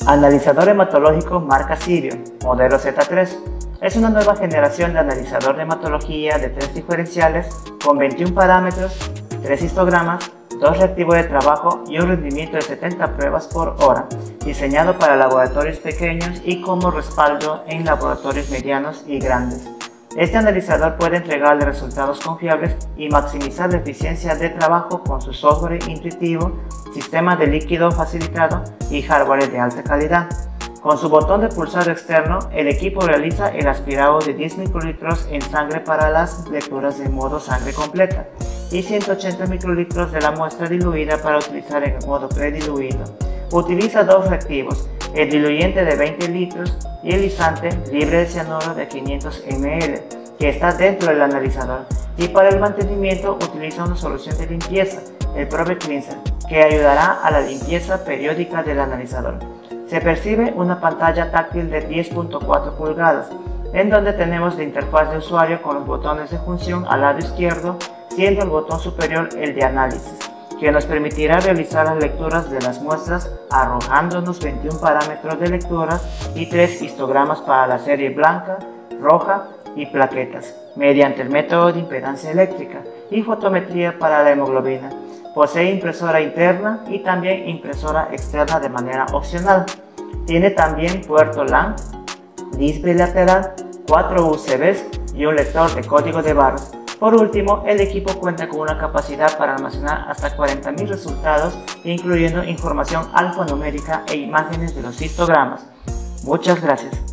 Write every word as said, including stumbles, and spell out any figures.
Analizador hematológico marca Sirio, modelo Z tres. Es una nueva generación de analizador de hematología de tres diferenciales con veintiún parámetros, tres histogramas, dos reactivos de trabajo y un rendimiento de setenta pruebas por hora, diseñado para laboratorios pequeños y como respaldo en laboratorios medianos y grandes. Este analizador puede entregarle resultados confiables y maximizar la eficiencia de trabajo con su software intuitivo, sistema de líquido facilitado y hardware de alta calidad. Con su botón de pulsado externo, el equipo realiza el aspirado de diez microlitros en sangre para las lecturas de modo sangre completa y ciento ochenta microlitros de la muestra diluida para utilizar en el modo prediluido. Utiliza dos reactivos, el diluyente de veinte litros y el lisante libre de cianuro de quinientos mililitros, que está dentro del analizador, y para el mantenimiento utiliza una solución de limpieza, el Probe Cleanser, que ayudará a la limpieza periódica del analizador. Se percibe una pantalla táctil de diez punto cuatro pulgadas, en donde tenemos la interfaz de usuario con los botones de función al lado izquierdo, siendo el botón superior el de análisis, que nos permitirá realizar las lecturas de las muestras arrojándonos veintiún parámetros de lectura y tres histogramas para la serie blanca, roja y plaquetas, mediante el método de impedancia eléctrica y fotometría para la hemoglobina. Posee impresora interna y también impresora externa de manera opcional. Tiene también puerto LAN, display lateral, cuatro U S Bs y un lector de código de barras. Por último, el equipo cuenta con una capacidad para almacenar hasta cuarenta mil resultados, incluyendo información alfanumérica e imágenes de los histogramas. Muchas gracias.